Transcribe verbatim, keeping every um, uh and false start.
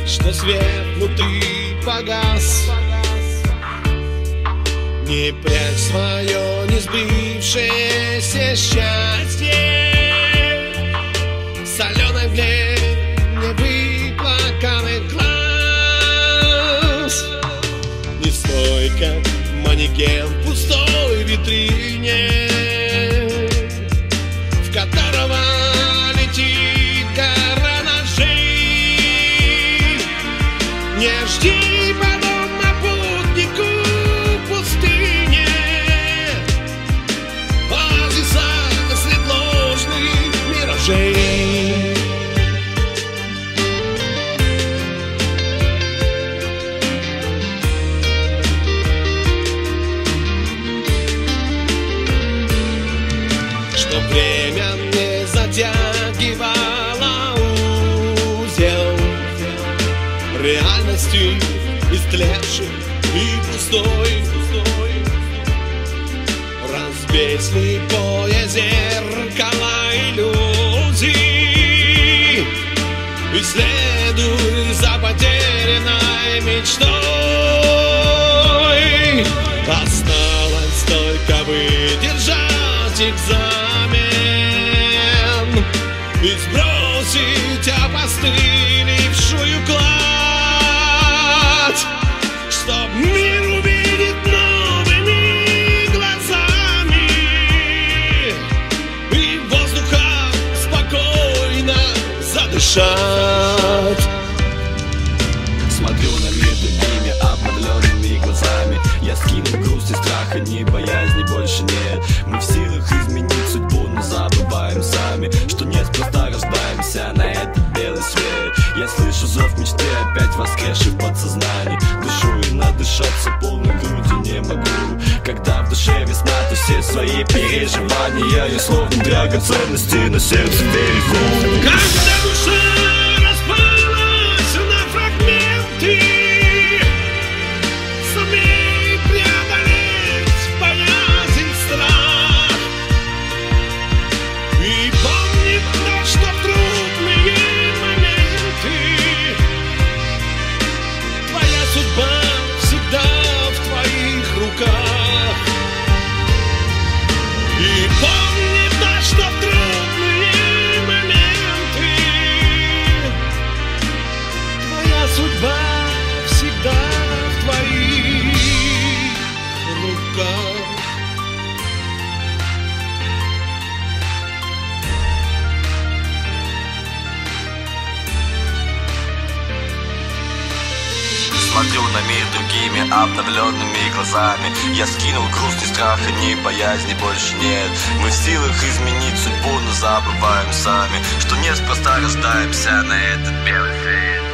что свет внутри погас. Не прячь свое несбывшееся счастье соленой мгле невыплаканных глаз. Не стой, как манекен в пустой витрине, в которого летит гора ножей. Не жди подобно путнику в пустыне, оазиса след ложных миражей. Чтоб время не затягивало узел реальности истлевшей и пустой. Разбей слепое зеркало иллюзий и следуй за потерянной мечтой. Осталось только выдержать экзамен и сбросить опостылевшую кладь, чтоб мир увидеть новыми глазами и воздухом спокойно задышать. Смотрю на мир другими обновленными глазами. Я скинул грусть и страха, ни боязни больше нет. Мы в силах изменить судьбу, но забываем сами, что неспроста рождаемся на этот белый свет. Я слышу зов мечты, опять воскресший в подсознании. Дышу и надышаться полной грудью не могу. Когда в душе весна, то все свои переживания я словно драгоценности на сердце берегу. Когда душа распалась на фрагменты, сумей преодолеть боязнь, страх и помни то, что в трудные моменты твоя судьба всегда в твоих руках. И помни то, что в трудные моменты твоя судьба всегда в твоих руках. Смотрю на мир другими обновленными глазами. Я скинул грусть и страха, ни боязни больше нет. Мы в силах изменить судьбу, но забываем сами, что неспроста рождаемся на этот белый свет.